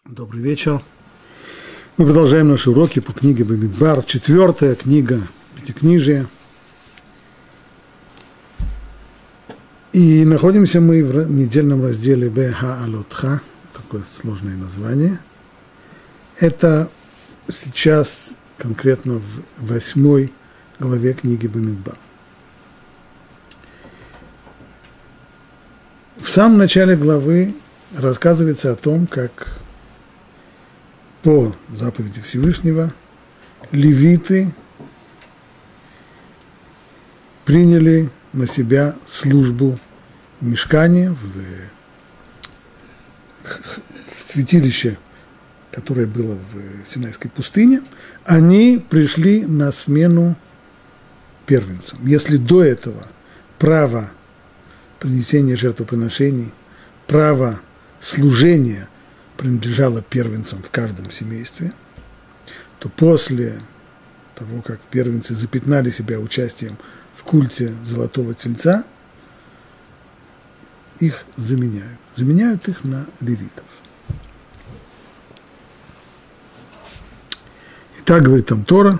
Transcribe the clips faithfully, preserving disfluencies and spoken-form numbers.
Добрый вечер. Мы продолжаем наши уроки по книге Бамидбар, четвертая книга Пятикнижия. И находимся мы в недельном разделе Бе-Ха-Алотха, такое сложное название. Это сейчас конкретно в восьмой главе книги Бамидбар. В самом начале главы рассказывается о том, как по заповеди Всевышнего левиты приняли на себя службу в мишкане, в, в святилище, которое было в Синайской пустыне. Они пришли на смену первенцам. Если до этого право принесения жертвоприношений, право служения принадлежало первенцам в каждом семействе, то после того, как первенцы запятнали себя участием в культе золотого тельца, их заменяют. Заменяют их на левитов. И так говорит там Тора: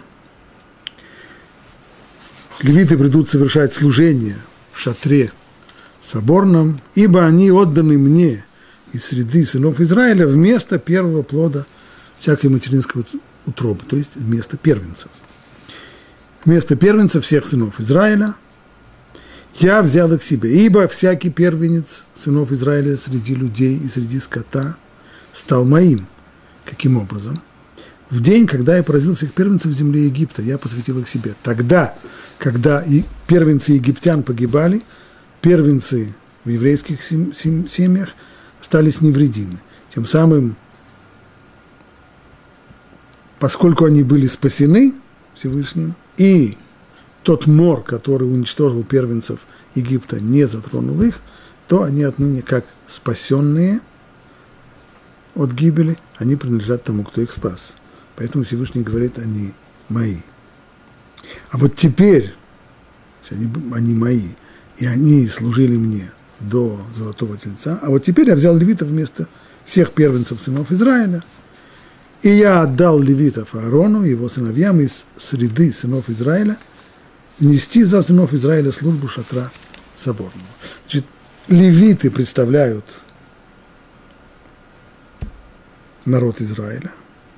левиты придут совершать служение в шатре соборном, ибо они отданы мне из среды сынов Израиля вместо первого плода всякой материнской утробы, то есть вместо первенцев. Вместо первенцев всех сынов Израиля я взял их себе, ибо всякий первенец сынов Израиля среди людей и среди скота стал моим. Каким образом? В день, когда я поразил всех первенцев в земле Египта, я посвятил их себе. Тогда, когда и первенцы египтян погибали, первенцы в еврейских семьях остались невредимы. Тем самым, поскольку они были спасены Всевышним, и тот мор, который уничтожил первенцев Египта, не затронул их, то они отныне, как спасенные от гибели, они принадлежат тому, кто их спас. Поэтому Всевышний говорит: они мои. А вот теперь, они, они мои, и они служили мне до золотого тельца, а вот теперь я взял левитов вместо всех первенцев сынов Израиля, и я отдал левитов Аарону и его сыновьям из среды сынов Израиля нести за сынов Израиля службу шатра соборного. Значит, левиты представляют народ Израиля,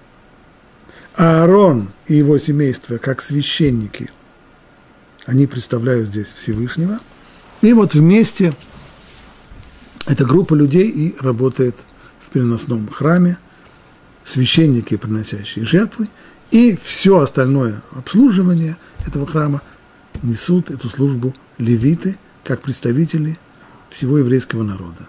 а Аарон и его семейство, как священники, они представляют здесь Всевышнего, и вот вместе эта группа людей и работает в переносном храме, священники, приносящие жертвы, и все остальное обслуживание этого храма несут эту службу левиты, как представители всего еврейского народа.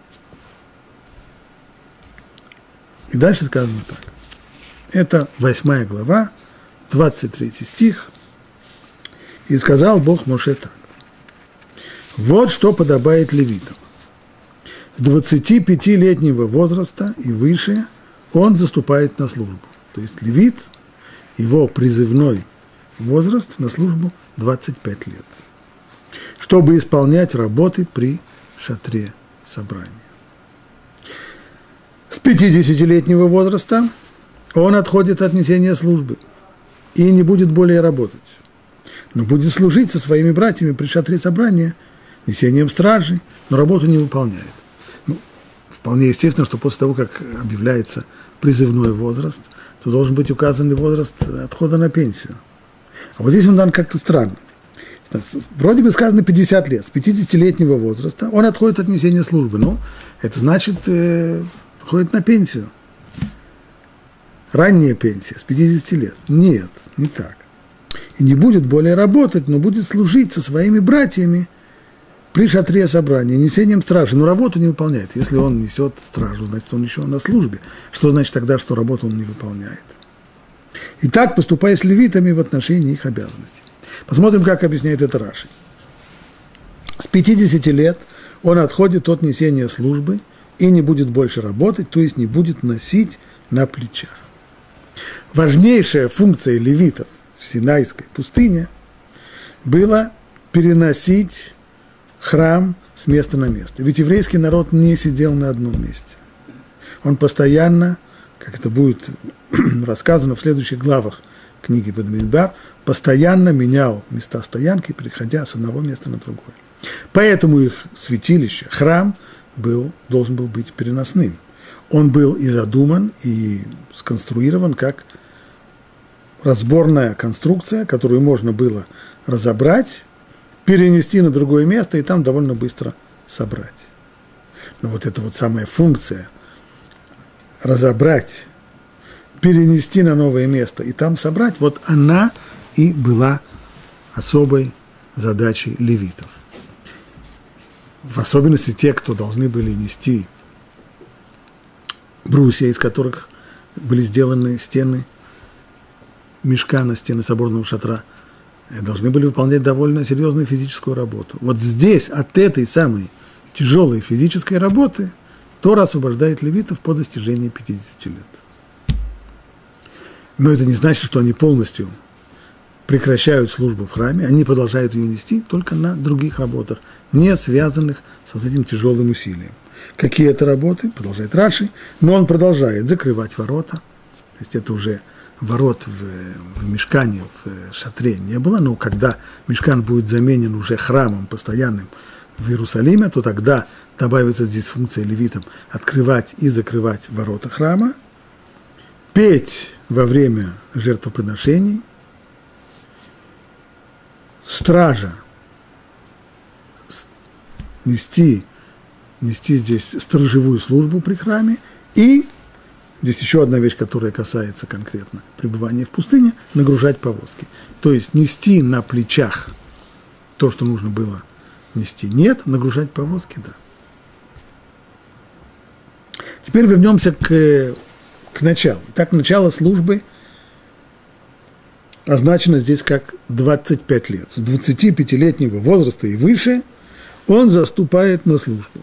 И дальше сказано так. Это восьмая глава, двадцать третий стих. «И сказал Бог Моше так: вот что подобает левитам. С двадцатипятилетнего возраста и выше он заступает на службу». То есть левит, его призывной возраст на службу двадцать пять лет, чтобы исполнять работы при шатре собрания. С пятидесятилетнего возраста он отходит от несения службы и не будет более работать, но будет служить со своими братьями при шатре собрания несением стражи, но работу не выполняет. Ну, вполне естественно, что после того, как объявляется призывной возраст, то должен быть указан возраст отхода на пенсию. А вот здесь он дан как-то странно. Вроде бы сказано пятьдесят лет, с пятидесятилетнего возраста он отходит от несения службы. Ну, это значит, э, уходит на пенсию. Ранняя пенсия, с пятидесяти лет. Нет, не так. И не будет более работать, но будет служить со своими братьями при шатре собрания, несением стражи, но работу не выполняет. Если он несет стражу, значит, он еще на службе. Что значит тогда, что работу он не выполняет? И так поступая с левитами в отношении их обязанностей. Посмотрим, как объясняет это Раши. С пятидесяти лет он отходит от несения службы и не будет больше работать, то есть не будет носить на плечах. Важнейшая функция левитов в Синайской пустыне была переносить храм с места на место. Ведь еврейский народ не сидел на одном месте. Он постоянно как это будет рассказано в следующих главах книги Бамидбар, постоянно менял места стоянки, переходя с одного места на другое. Поэтому их святилище, храм, был, должен был быть переносным. Он был и задуман, и сконструирован как разборная конструкция, которую можно было разобрать, перенести на другое место и там довольно быстро собрать. Но вот эта вот самая функция разобрать, перенести на новое место и там собрать, вот она и была особой задачей левитов. В особенности те, кто должны были нести брусья, из которых были сделаны стены мишкана, стены соборного шатра, должны были выполнять довольно серьезную физическую работу. Вот здесь от этой самой тяжелой физической работы Тора освобождает левитов по достижении пятидесяти лет. Но это не значит, что они полностью прекращают службу в храме, они продолжают ее нести только на других работах, не связанных с вот этим тяжелым усилием. Какие это работы, продолжает Раши, но он продолжает закрывать ворота, то есть это уже ворот в, в мишкане, в шатре не было, но когда мишкан будет заменен уже храмом постоянным в Иерусалиме, то тогда добавится здесь функция левитам открывать и закрывать ворота храма, петь во время жертвоприношений, стража нести, нести здесь сторожевую службу при храме, и здесь еще одна вещь, которая касается конкретно пребывания в пустыне, нагружать повозки. То есть нести на плечах то, что нужно было нести. Нет, нагружать повозки, да. Теперь вернемся к, к началу. Так, начало службы означено здесь как двадцать пять лет. С двадцатипятилетнего возраста и выше он заступает на службу.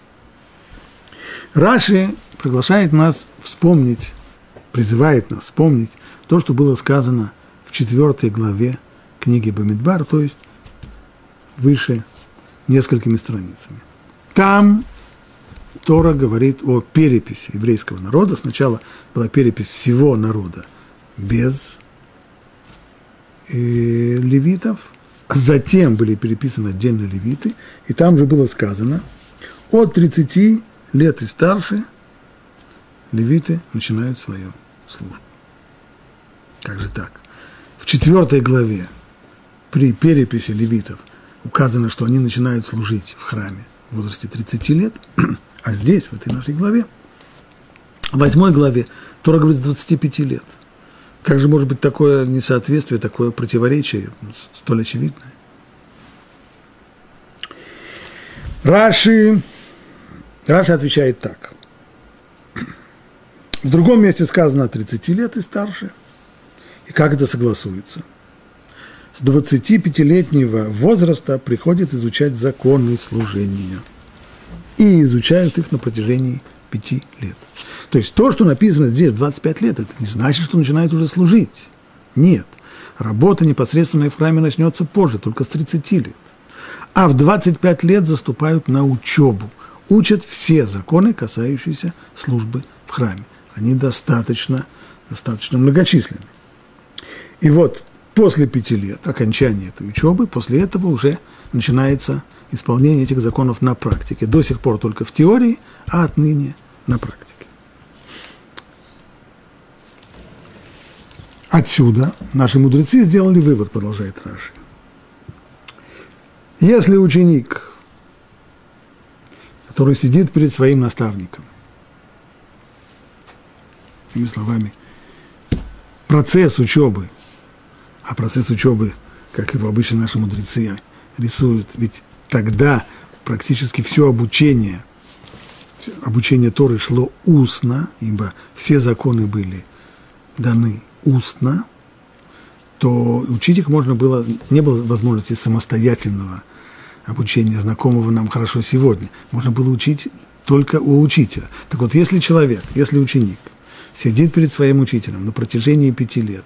Раши приглашает нас вспомнить, призывает нас вспомнить то, что было сказано в четвертой главе книги Бамидбар, то есть выше несколькими страницами. Там Тора говорит о переписи еврейского народа. Сначала была перепись всего народа без э, левитов, затем были переписаны отдельно левиты, и там же было сказано, от тридцати лет и старше левиты начинают свою службу. Как же так? В четвертой главе при переписи левитов указано, что они начинают служить в храме в возрасте тридцати лет, а здесь, в этой нашей главе, в восьмой главе, Тора говорит с двадцати пяти лет. Как же может быть такое несоответствие, такое противоречие, столь очевидное? Раши, Раши отвечает так. В другом месте сказано от тридцати лет и старше. И как это согласуется? С двадцатипятилетнего возраста приходят изучать законы служения. И изучают их на протяжении пяти лет. То есть то, что написано здесь двадцать пять лет, это не значит, что начинает уже служить. Нет. Работа непосредственно в храме начнется позже, только с тридцати лет. А в двадцать пять лет заступают на учебу. Учат все законы, касающиеся службы в храме. Они достаточно, достаточно многочисленны. И вот после пяти лет, окончания этой учебы, после этого уже начинается исполнение этих законов на практике. До сих пор только в теории, а отныне на практике. Отсюда наши мудрецы сделали вывод, продолжает Раши. Если ученик, который сидит перед своим наставником, другими словами, процесс учебы, а процесс учебы, как его обычно наши мудрецы рисуют, ведь тогда практически все обучение, обучение Торы шло устно, ибо все законы были даны устно, то учить их можно было, не было возможности самостоятельного обучения, знакомого нам хорошо сегодня. Можно было учить только у учителя. Так вот, если человек, если ученик сидит перед своим учителем на протяжении пяти лет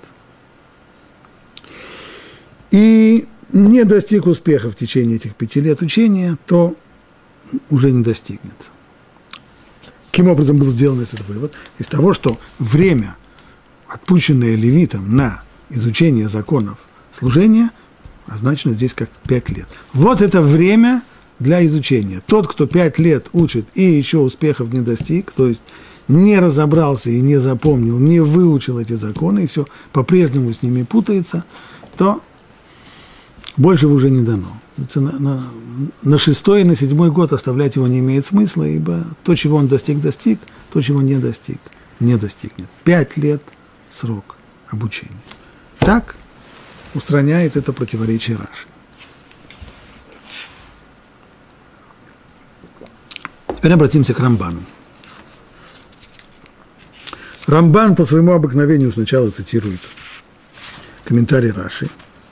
и не достиг успеха в течение этих пяти лет учения, то уже не достигнет. Каким образом был сделан этот вывод? Из того, что время, отпущенное левитам на изучение законов служения, означено здесь как пять лет. Вот это время для изучения. Тот, кто пять лет учит и еще успехов не достиг, то есть не разобрался и не запомнил, не выучил эти законы, и все по-прежнему с ними путается, то большего уже не дано. На, на, на шестой и на седьмой год оставлять его не имеет смысла, ибо то, чего он достиг, достиг, то, чего не достиг, не достигнет. Пять лет срок обучения. Так устраняет это противоречие Раши. Теперь обратимся к Рамбану. Рамбан по своему обыкновению сначала цитирует комментарий Раши,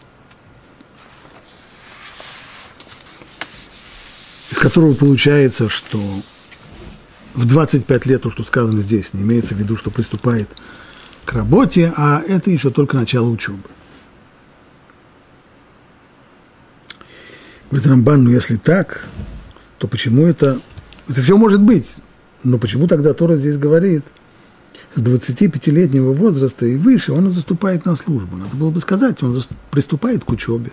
из которого получается, что в двадцать пять лет то, что сказано здесь, не имеется в виду, что приступает к работе, а это еще только начало учебы. Говорит Рамбан, ну если так, то почему это... Это все может быть, но почему тогда Тора здесь говорит, с двадцатипятилетнего возраста и выше он заступает на службу? Надо было бы сказать, он приступает к учебе.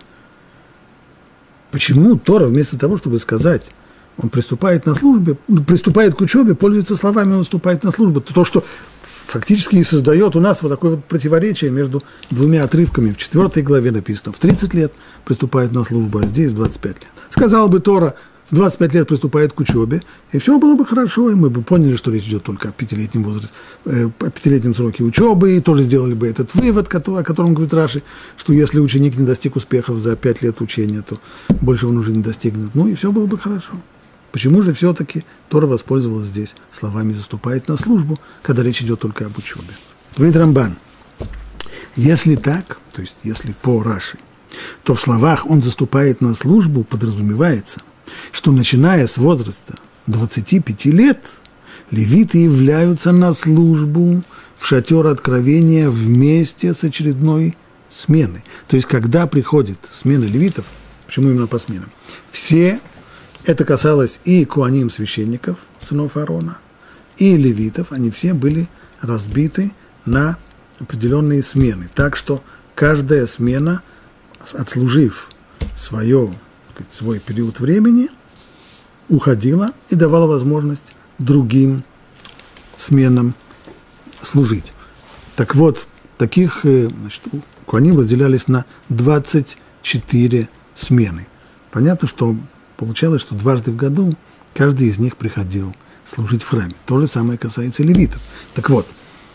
Почему Тора вместо того, чтобы сказать, он приступает на службе, приступает к учебе, пользуется словами, он наступает на службу? То, что фактически и создает у нас вот такое вот противоречие между двумя отрывками. В четвертой главе написано, в тридцать лет приступает на службу, а здесь в двадцать пять лет. Сказал бы Тора, в двадцать пять лет приступает к учебе, и все было бы хорошо, и мы бы поняли, что речь идет только о пятилетнем возрасте, э, о пятилетнем сроке учебы, и тоже сделали бы этот вывод, который, о котором говорит Раши, что если ученик не достиг успехов за пять лет учения, то больше он уже не достигнет. Ну и все было бы хорошо. Почему же все-таки Тора воспользовалась здесь словами «заступает на службу», когда речь идет только об учебе? Говорит Рамбан, если так, то есть если по Раши, то в словах «он заступает на службу» подразумевается, что начиная с возраста двадцати пяти лет левиты являются на службу в шатер откровения вместе с очередной сменой. То есть, когда приходит смена левитов, почему именно по сменам? Все, это касалось и коаним священников, сынов Аарона, и левитов, они все были разбиты на определенные смены. Так что каждая смена, отслужив свое свой период времени, уходила и давала возможность другим сменам служить. Так вот, таких, значит, коаним разделялись на двадцать четыре смены. Понятно, что получалось, что дважды в году каждый из них приходил служить в храме. То же самое касается левитов. Так вот,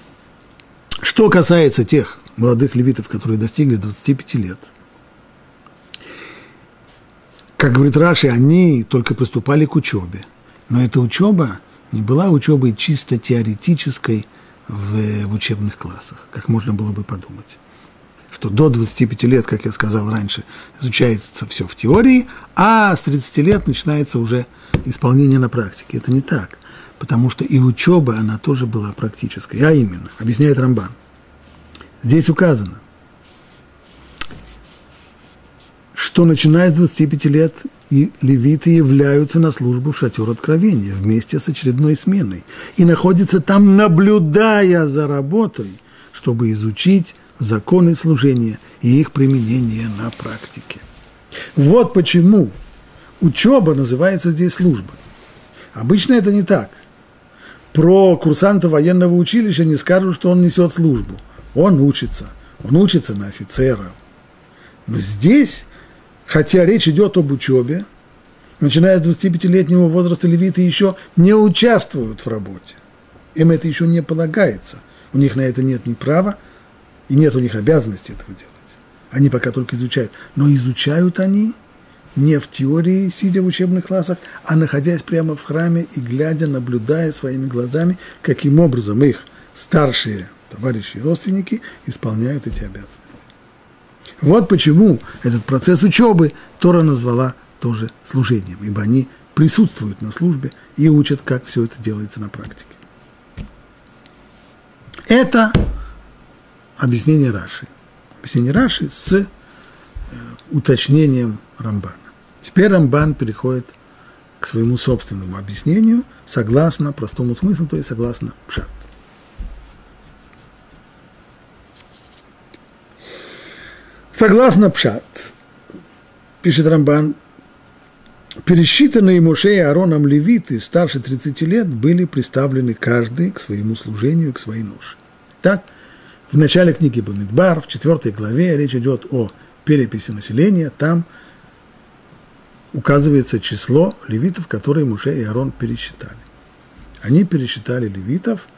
что касается тех молодых левитов, которые достигли двадцати пяти лет, как говорит Раши, они только приступали к учебе. Но эта учеба не была учебой чисто теоретической в, в учебных классах, как можно было бы подумать. Что до двадцати пяти лет, как я сказал раньше, изучается все в теории, а с тридцати лет начинается уже исполнение на практике. Это не так, потому что и учеба, она тоже была практической. А именно, объясняет Рамбан, здесь указано, что начиная с двадцати пяти лет и левиты являются на службу в шатер откровения вместе с очередной сменой и находятся там, наблюдая за работой, чтобы изучить законы служения и их применение на практике. Вот почему учеба называется здесь службой. Обычно это не так. Про курсанта военного училища не скажут, что он несет службу. Он учится. Он учится на офицера. Но здесь, хотя речь идет об учебе, начиная с двадцатипятилетнего возраста левиты еще не участвуют в работе. Им это еще не полагается. У них на это нет ни права, и нет у них обязанности этого делать. Они пока только изучают. Но изучают они не в теории, сидя в учебных классах, а находясь прямо в храме и глядя, наблюдая своими глазами, каким образом их старшие товарищи и родственники исполняют эти обязанности. Вот почему этот процесс учебы Тора назвала тоже служением, ибо они присутствуют на службе и учат, как все это делается на практике. Это объяснение Раши. Объяснение Раши с э, уточнением Рамбана. Теперь Рамбан переходит к к своему собственному объяснению согласно простому смыслу, то есть согласно пшат. Согласно пшат, пишет Рамбан, пересчитанные Моше и Аароном левиты старше тридцати лет были приставлены каждый к своему служению, к своей ноше. Так, в начале книги Бамидбар, в четвертой главе, речь идет о переписи населения, там указывается число левитов, которые Моше и Аарон пересчитали. Они пересчитали левитов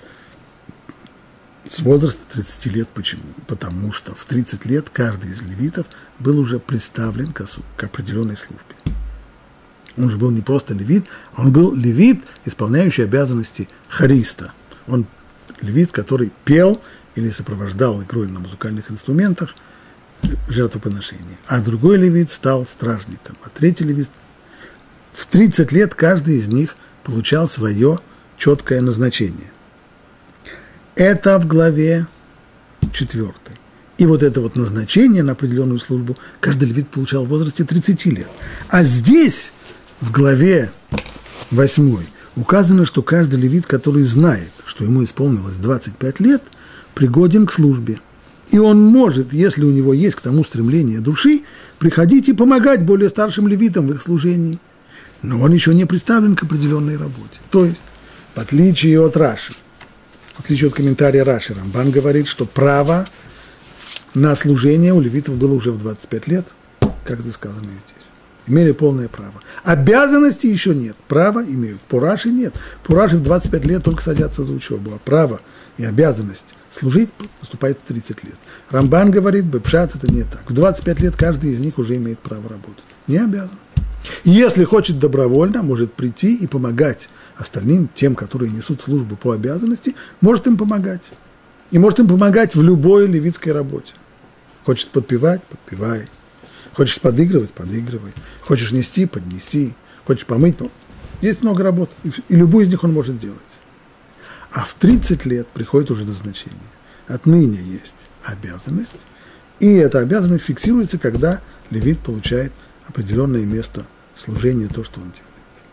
с возраста тридцати лет. Почему? Потому что в тридцать лет каждый из левитов был уже представлен к, к определенной службе. Он же был не просто левит, он был левит, исполняющий обязанности хориста. Он левит, который пел или сопровождал игрой на музыкальных инструментах жертвоприношения. А другой левит стал стражником. А третий левит в тридцать лет каждый из них получал свое четкое назначение. Это в главе четвертой. И вот это вот назначение на определенную службу каждый левит получал в возрасте тридцати лет. А здесь, в главе восьмой, указано, что каждый левит, который знает, что ему исполнилось двадцать пять лет, пригоден к службе. И он может, если у него есть к тому стремление души, приходить и помогать более старшим левитам в их служении. Но он еще не представлен к определенной работе. То есть, в отличие от Раши, в отличие от комментария Раши, Рамбан говорит, что право на служение у левитов было уже в двадцать пять лет, как это сказано здесь. Имели полное право. Обязанностей еще нет, право имеют. По Раши нет. По Раши в двадцать пять лет только садятся за учебу, а право и обязанность служить наступает в тридцать лет. Рамбан говорит, бепшат это не так. В двадцать пять лет каждый из них уже имеет право работать. Не обязан. Если хочет добровольно, может прийти и помогать остальным, тем, которые несут службу по обязанности, может им помогать. И может им помогать в любой левитской работе. Хочешь подпевать – подпевай. Хочешь подыгрывать – подыгрывай. Хочешь нести – поднеси. Хочешь помыть – есть много работ. И любую из них он может делать. А в тридцать лет приходит уже назначение. Отныне есть обязанность. И эта обязанность фиксируется, когда левит получает определенное место служения, то, что он делает.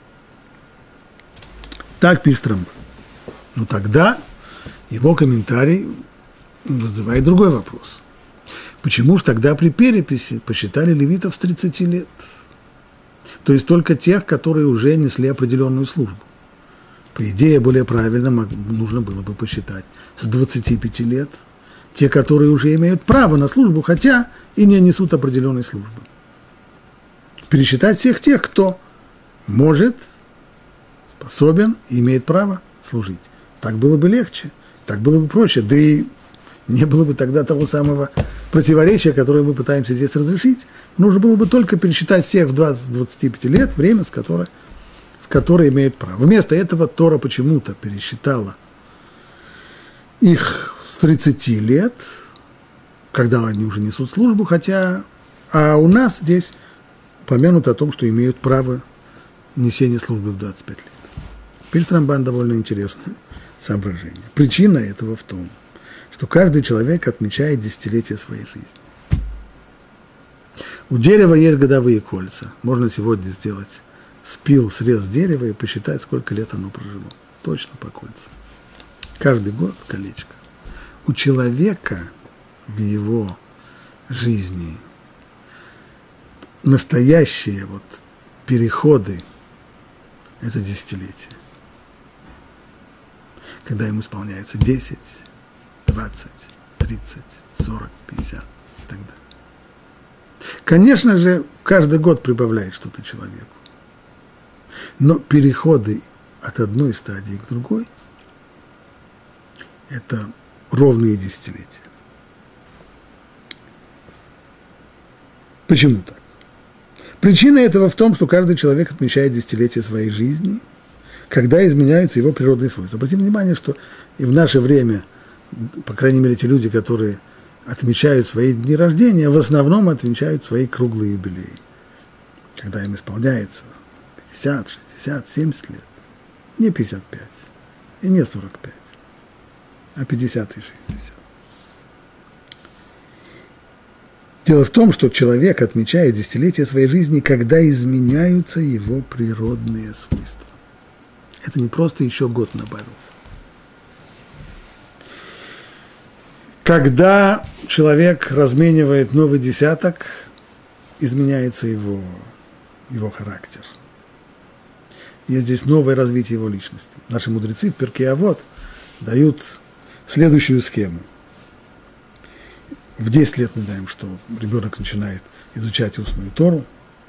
Так пишет Рамбан. Но тогда его комментарий вызывает другой вопрос. Почему же тогда при переписи посчитали левитов с тридцати лет? То есть только тех, которые уже несли определенную службу. По идее, более правильно нужно было бы посчитать с двадцати пяти лет те, которые уже имеют право на службу, хотя и не несут определенной службы. Пересчитать всех тех, кто может, способен и имеет право служить. Так было бы легче, так было бы проще, да и не было бы тогда того самого противоречия, которое мы пытаемся здесь разрешить. Нужно было бы только пересчитать всех в двадцать-двадцати пяти лет, время, с которой, в которое имеют право. Вместо этого Тора почему-то пересчитала их с тридцати лет, когда они уже несут службу, хотя, а у нас здесь упомянуто о том, что имеют право несения службы в двадцать пять лет. Пишет Рамбан довольно интересное соображение. Причина этого в том, что каждый человек отмечает десятилетие своей жизни. У дерева есть годовые кольца. Можно сегодня сделать спил, срез дерева и посчитать, сколько лет оно прожило. Точно по кольцам. Каждый год колечко. У человека в его жизни настоящие вот переходы – это десятилетие. Когда ему исполняется десять, двадцать, тридцать, сорок, пятьдесят и так далее. Конечно же, каждый год прибавляет что-то человеку. Но переходы от одной стадии к другой – это ровные десятилетия. Почему так? Причина этого в том, что каждый человек отмечает десятилетие своей жизни, когда изменяются его природные свойства. Обратите внимание, что и в наше время, по крайней мере, те люди, которые отмечают свои дни рождения, в основном отмечают свои круглые юбилеи, когда им исполняется пятьдесят, шестьдесят, семьдесят лет. Не пятьдесят пять и не сорок пять, а пятьдесят и шестьдесят. Дело в том, что человек отмечает десятилетия своей жизни, когда изменяются его природные свойства. Это не просто еще год добавился. Когда человек разменивает новый десяток, изменяется его, его характер. Есть здесь новое развитие его личности. Наши мудрецы в Перкей Авот дают следующую схему. В десять лет мы знаем, что ребенок начинает изучать устную Тору.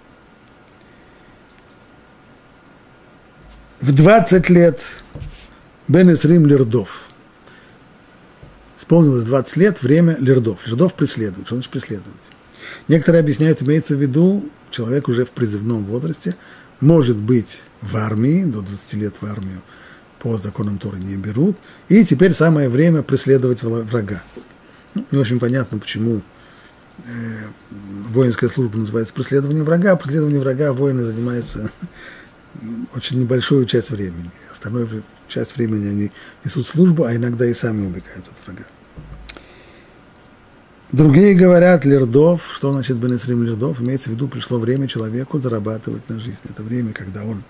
В двадцать лет бен эсрим лирдов. Исполнилось двадцать лет, время лирдов. Лирдов преследует. Что значит преследовать? Некоторые объясняют, имеется в виду, человек уже в призывном возрасте может быть в армии, до двадцати лет в армию по законам Торы не берут, и теперь самое время преследовать врага. Ну, не очень понятно, почему э, воинская служба называется преследование врага. Преследование врага воины занимаются очень небольшую часть времени. Остальную часть времени они несут службу, а иногда и сами убегают от врага. Другие говорят, лирдов, что значит бен эсрим лирдов, имеется в виду, пришло время человеку зарабатывать на жизнь. Это время, когда он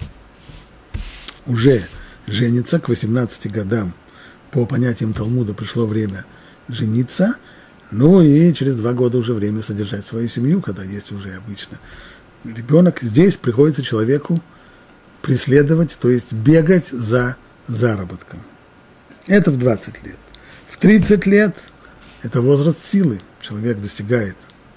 уже женится, к восемнадцати годам, по понятиям Талмуда, пришло время жениться, ну и через два года уже время содержать свою семью, когда есть уже обычно ребенок. Здесь приходится человеку преследовать, то есть бегать за заработком. Это в двадцать лет. В тридцать лет это возраст силы. Человек достигает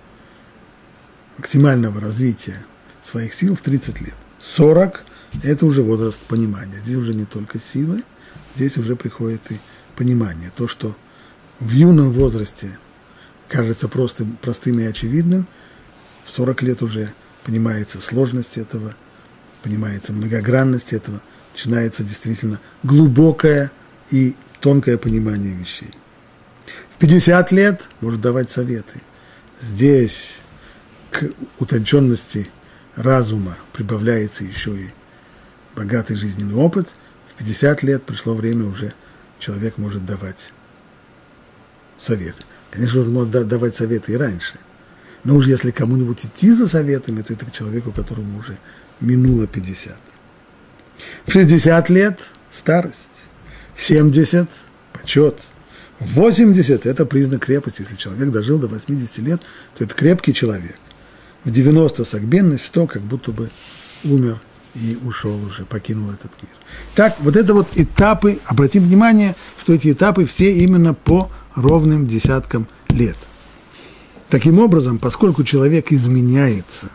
максимального развития своих сил в тридцать лет. сорок – это уже возраст понимания. Здесь уже не только силы, здесь уже приходит и понимание. То, что в юном возрасте кажется просто, простым и очевидным, в сорок лет уже понимается сложность этого, понимается многогранность этого, начинается действительно глубокое и тонкое понимание вещей. В пятьдесят лет может давать советы. Здесь к утонченности разума прибавляется еще и богатый жизненный опыт. В пятьдесят лет пришло время уже, человек может давать советы. Конечно, он может давать советы и раньше. Но уж если кому-нибудь идти за советами, то это к человеку, которому уже минуло пятьдесят. В шестьдесят лет старость. В семьдесят почет. В восемьдесят это признак крепости. Если человек дожил до восьмидесяти лет, то это крепкий человек. В девяносто согбенность, в сто как будто бы умер и ушел уже, покинул этот мир. Так, вот это вот этапы, обратим внимание, что эти этапы все именно по ровным десяткам лет. Таким образом, поскольку человек изменяется,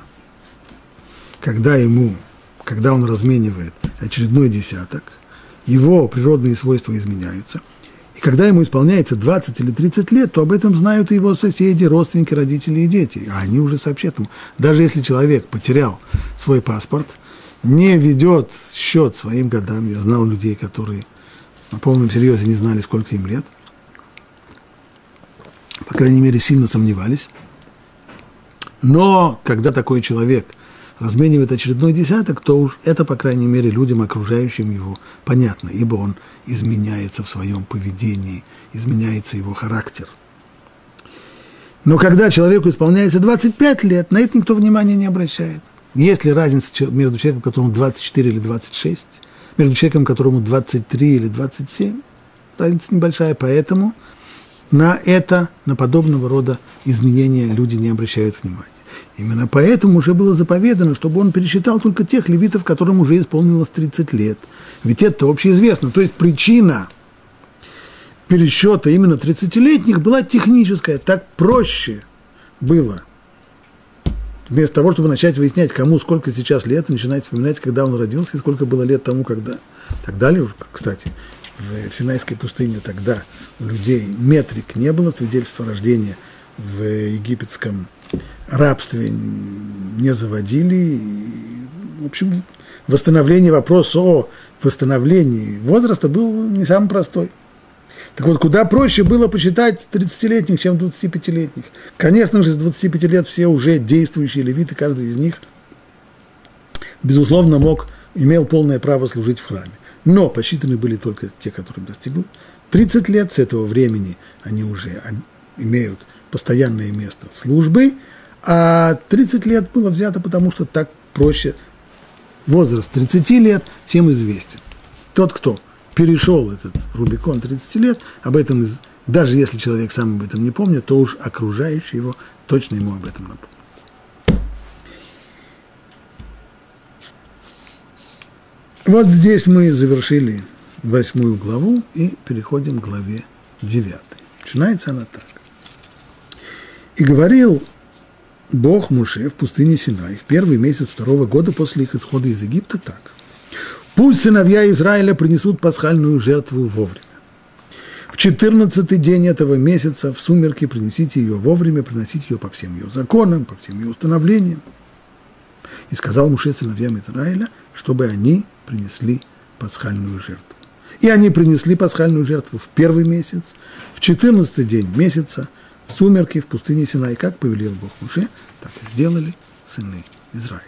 когда ему, когда он разменивает очередной десяток, его природные свойства изменяются, и когда ему исполняется двадцать или тридцать лет, то об этом знают и его соседи, родственники, родители и дети, а они уже сообщат ему. Даже если человек потерял свой паспорт, не ведет счет своим годам, я знал людей, которые на полном серьезе не знали, сколько им лет, по крайней мере, сильно сомневались. Но когда такой человек разменивает очередной десяток, то уж это, по крайней мере, людям, окружающим его, понятно, ибо он изменяется в своем поведении, изменяется его характер. Но когда человеку исполняется двадцать пять лет, на это никто внимания не обращает. Есть ли разница между человеком, которому двадцать четыре или двадцать шесть, между человеком, которому двадцать три или двадцать семь? Разница небольшая, поэтому на это, на подобного рода изменения люди не обращают внимания. Именно поэтому уже было заповедано, чтобы он пересчитал только тех левитов, которым уже исполнилось тридцать лет. Ведь это общеизвестно. То есть причина пересчета именно тридцатилетних была техническая. Так проще было. Вместо того, чтобы начать выяснять, кому сколько сейчас лет, и начинать вспоминать, когда он родился, и сколько было лет тому, когда. Так далее, кстати, в Синайской пустыне тогда у людей метрик не было, свидетельства рождения в египетском рабстве не заводили. И, в общем, восстановление, вопрос о восстановлении возраста был не самый простой. Так вот, куда проще было посчитать тридцатилетних, чем двадцатипятилетних. Конечно же, с двадцати пяти лет все уже действующие левиты, каждый из них, безусловно, мог, имел полное право служить в храме. Но посчитаны были только те, которые достигли тридцати лет. С этого времени они уже имеют постоянное место службы, а тридцать лет было взято, потому что так проще. Возраст тридцати лет всем известен. Тот, кто перешел этот Рубикон тридцати лет, об этом, даже если человек сам об этом не помнит, то уж окружающие его точно ему об этом напомнят. Вот здесь мы завершили восьмую главу и переходим к главе девятой. Начинается она так. «И говорил Бог Моше в пустыне Синай в первый месяц второго года после их исхода из Египта так. Пусть сыновья Израиля принесут пасхальную жертву вовремя. В четырнадцатый день этого месяца в сумерки принесите ее вовремя, приносите ее по всем ее законам, по всем ее установлениям. И сказал Моше сыновьям Израиля, чтобы они принесли пасхальную жертву. И они принесли пасхальную жертву в первый месяц, в четырнадцатый день месяца, в сумерки в пустыне Синай, как повелел Бог Моше, так и сделали сыны Израиля».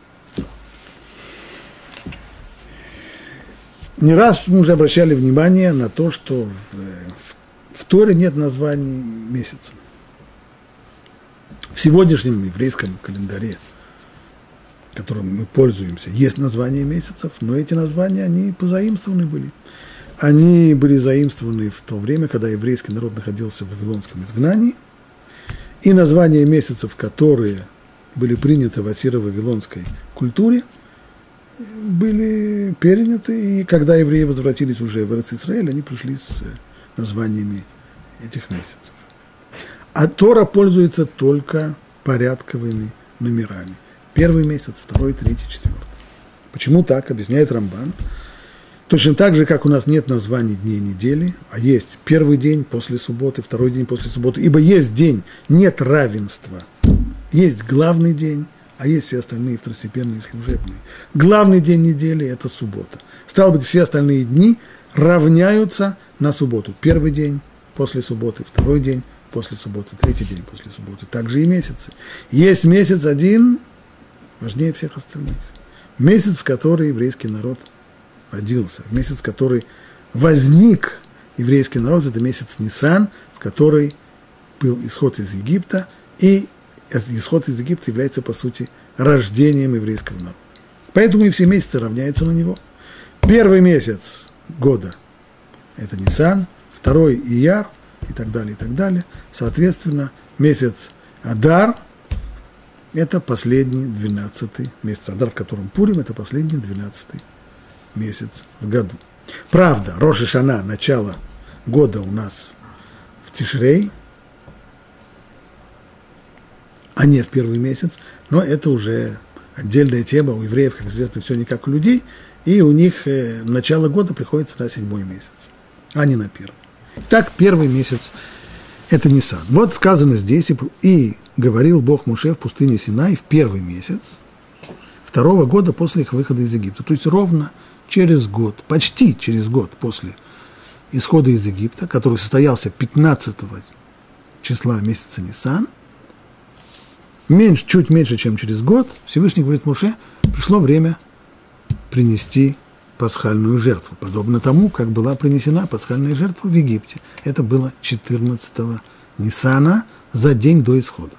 Не раз мы уже обращали внимание на то, что в, в, в Торе нет названий месяца. В сегодняшнем еврейском календаре, которым мы пользуемся, есть названия месяцев, но эти названия, они позаимствованы были. Они были заимствованы в то время, когда еврейский народ находился в вавилонском изгнании, и названия месяцев, которые были приняты в ассиро-вавилонской культуре, были переняты, и когда евреи возвратились уже в Эрец-Исраэль, они пришли с названиями этих месяцев. А Тора пользуется только порядковыми номерами. Первый месяц, второй, третий, четвертый. Почему так, объясняет Рамбан. Точно так же, как у нас нет названий дней недели, а есть первый день после субботы, второй день после субботы, ибо есть день, нет равенства. Есть главный день, а есть все остальные второстепенные и служебные. Главный день недели – это суббота. Стало быть, все остальные дни равняются на субботу. Первый день после субботы, второй день после субботы, третий день после субботы. Также и месяцы. Есть месяц один, важнее всех остальных. Месяц, в который еврейский народ родился. Месяц, в который возник еврейский народ, это месяц Нисан, в который был исход из Египта, и этот исход из Египта является, по сути, рождением еврейского народа. Поэтому и все месяцы равняются на него. Первый месяц года – это Нисан, второй – Ияр, и так далее, и так далее. Соответственно, месяц Адар – это последний, двенадцатый месяц. Адар, в котором Пурим – это последний, двенадцатый месяц в году. Правда, Рош ха-Шана, начало года у нас в Тишрей, а не в первый месяц, но это уже отдельная тема. У евреев, как известно, все не как у людей, и у них э, начало года приходится на седьмой месяц, а не на первый. Так, первый месяц – это Нисан. Вот сказано здесь, и, и говорил Бог Моше в пустыне Синай в первый месяц второго года после их выхода из Египта. То есть ровно через год, почти через год после исхода из Египта, который состоялся пятнадцатого числа месяца Нисан, меньше, чуть меньше, чем через год, Всевышний говорит Моше, пришло время принести пасхальную жертву, подобно тому, как была принесена пасхальная жертва в Египте. Это было четырнадцатого Нисана, за день до исхода.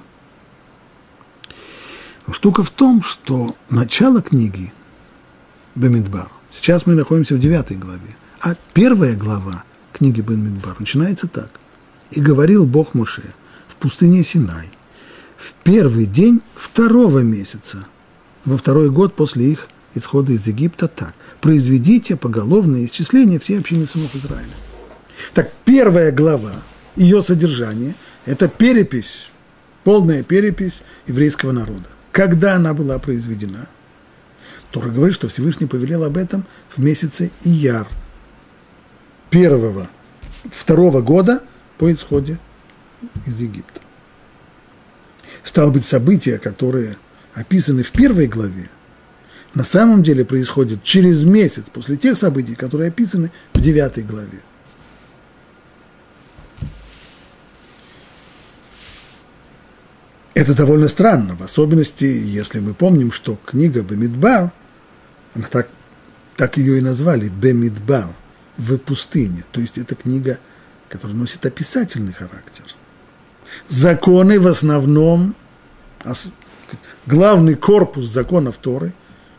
Но штука в том, что начало книги Бамидбар, сейчас мы находимся в девятой главе, а первая глава книги Бамидбар начинается так. «И говорил Бог Моше в пустыне Синай в первый день второго месяца, во второй год после их исхода из Египта так. Произведите поголовное исчисление всей общины сынов Израиля». Так, первая глава, ее содержание – это перепись, полная перепись еврейского народа. Когда она была произведена? Тора говорит, что Всевышний повелел об этом в месяце Ияр, первого, второго года по исходе из Египта. Стало быть, события, которые описаны в первой главе, на самом деле происходят через месяц после тех событий, которые описаны в девятой главе. Это довольно странно, в особенности, если мы помним, что книга Бамидбар, она так, так ее и назвали, Бамидбар, в пустыне, то есть это книга, которая носит описательный характер. Законы в основном, главный корпус законов Торы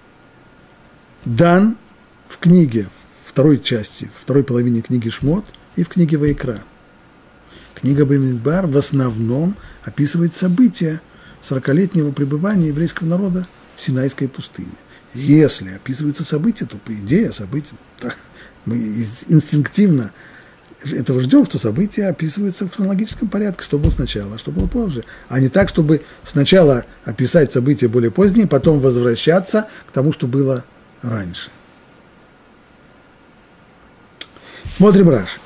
дан в книге, второй части, второй половине книги Шмот и в книге Ваикра. Книга Бамидбар в основном описывает события сорокалетнего пребывания еврейского народа в Синайской пустыне. Если описываются события, то, по идее, события, так, мы инстинктивно этого ждем, что события описываются в хронологическом порядке, что было сначала, а что было позже. А не так, чтобы сначала описать события более поздние, потом возвращаться к тому, что было раньше. Смотрим Раши.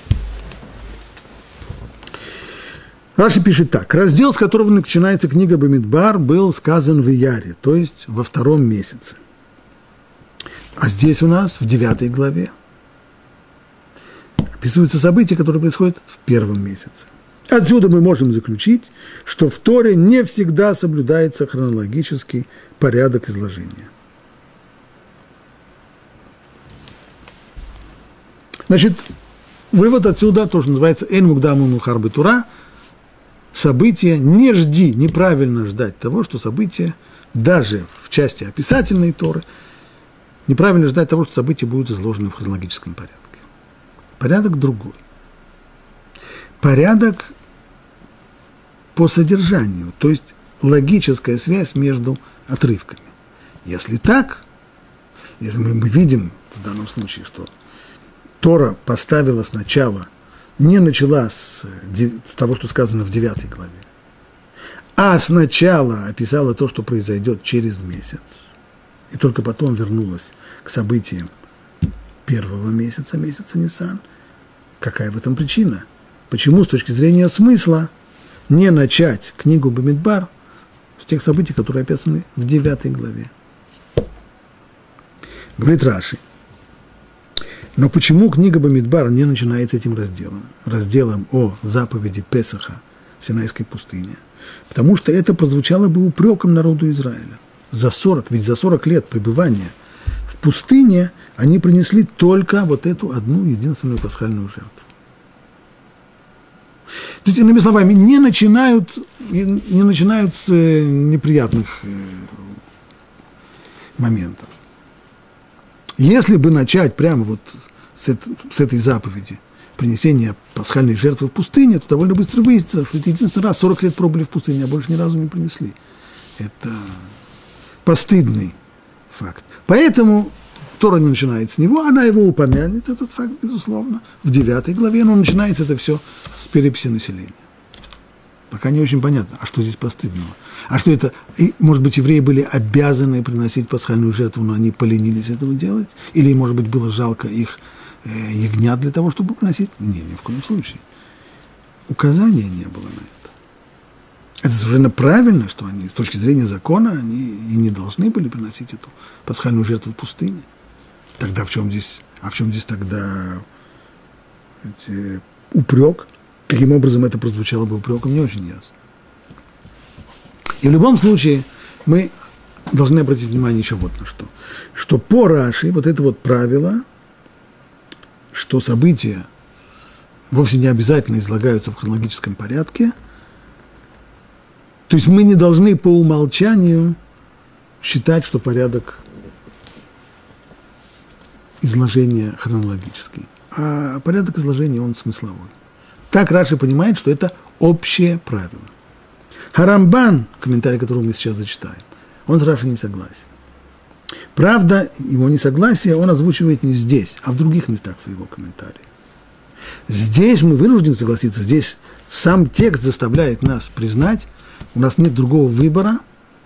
Раши пишет так. Раздел, с которого начинается книга Бамидбар, был сказан в Ияре, то есть во втором месяце. А здесь у нас в девятой главе описываются события, которые происходят в первом месяце. Отсюда мы можем заключить, что в Торе не всегда соблюдается хронологический порядок изложения. Значит, вывод отсюда тоже называется «Эн мукдам умухар бетура». События, не жди, неправильно ждать того, что события, даже в части описательной Торы, неправильно ждать того, что события будут изложены в хронологическом порядке. Порядок другой. Порядок по содержанию, то есть логическая связь между отрывками. Если так, если мы видим в данном случае, что Тора поставила сначала, не начала с, с того, что сказано в девятой главе, а сначала описала то, что произойдет через месяц, и только потом вернулась к событиям первого месяца, месяца Нисан. Какая в этом причина? Почему с точки зрения смысла не начать книгу Бамидбар с тех событий, которые описаны в девятой главе? Говорит Раши. Но почему книга Бамидбар не начинается этим разделом? Разделом о заповеди Песаха в Синайской пустыне. Потому что это прозвучало бы упреком народу Израиля. За сорок, ведь за сорок лет пребывания в пустыне они принесли только вот эту одну единственную пасхальную жертву. То есть, иными словами, не начинают, не начинают с неприятных моментов. Если бы начать прямо вот с, это, с этой заповеди принесения пасхальной жертвы в пустыне, то довольно быстро выяснится, что это единственный раз сорок лет пробыли в пустыне, а больше ни разу не принесли. Это постыдный факт. Поэтому Тора не начинает с него, она его упомянет, этот факт, безусловно, в девятой главе, но начинается это все с переписи населения. Пока не очень понятно, а что здесь постыдного? А что это, и, может быть, евреи были обязаны приносить пасхальную жертву, но они поленились этого делать? Или, может быть, было жалко их э, ягнят для того, чтобы приносить? Нет, ни в коем случае. Указания не было на это. Это совершенно правильно, что они, с точки зрения закона, они и не должны были приносить эту пасхальную жертву в пустыне. Тогда в чем здесь, а в чем здесь тогда эти, упрек? Каким образом это прозвучало бы упреком, не очень ясно. И в любом случае мы должны обратить внимание еще вот на что. Что по Раши вот это вот правило, что события вовсе не обязательно излагаются в хронологическом порядке, то есть мы не должны по умолчанию считать, что порядок изложения хронологический, а порядок изложения он смысловой. Так Раши понимает, что это общее правило. Харамбан, комментарий, который мы сейчас зачитаем, он с Раши не согласен. Правда, его несогласие он озвучивает не здесь, а в других местах своего комментария. Здесь мы вынуждены согласиться, здесь сам текст заставляет нас признать, у нас нет другого выбора,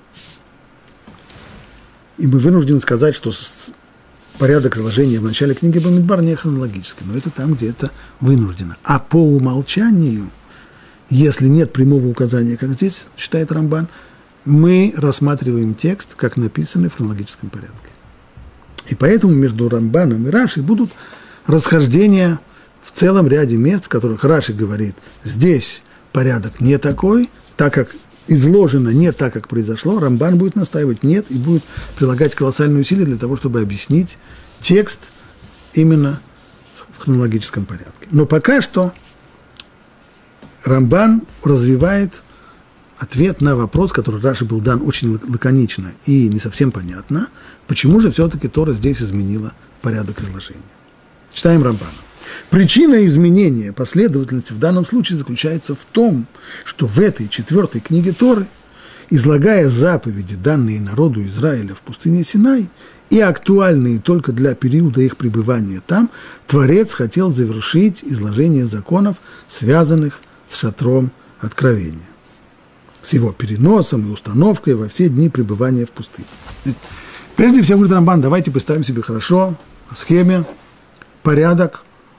и мы вынуждены сказать, что порядок изложения в начале книги Бамидбар не хронологический, но это там, где это вынуждено. А по умолчанию, если нет прямого указания, как здесь считает Рамбан, мы рассматриваем текст, как написанный в хронологическом порядке. И поэтому между Рамбаном и Раши будут расхождения в целом ряде мест, в которых Раши говорит, здесь порядок не такой, так как изложено не так, как произошло, Рамбан будет настаивать нет и будет прилагать колоссальные усилия для того, чтобы объяснить текст именно в хронологическом порядке. Но пока что Рамбан развивает ответ на вопрос, который Раши был дан очень лаконично и не совсем понятно, почему же все-таки Тора здесь изменила порядок изложения. Читаем Рамбана. Причина изменения последовательности в данном случае заключается в том, что в этой четвертой книге Торы, излагая заповеди, данные народу Израиля в пустыне Синай, и актуальные только для периода их пребывания там, Творец хотел завершить изложение законов, связанных с шатром откровения, с его переносом и установкой во все дни пребывания в пустыне. Прежде всего, говорит Рамбан, давайте представим себе хорошо на схеме порядок,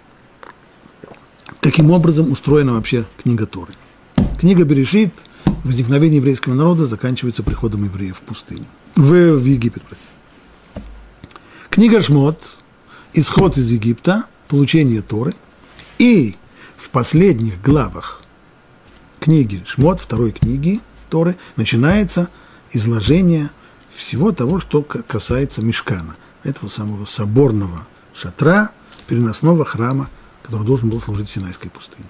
каким образом устроена вообще книга Торы. Книга Берешит, возникновение еврейского народа, заканчивается приходом евреев в пустыню, в, в Египет. Простите. Книга Шмот, исход из Египта, получение Торы, и в последних главах книги Шмот, второй книги Торы, начинается изложение всего того, что касается Мишкана, этого самого соборного шатра, переносного храма, который должен был служить в Синайской пустыне.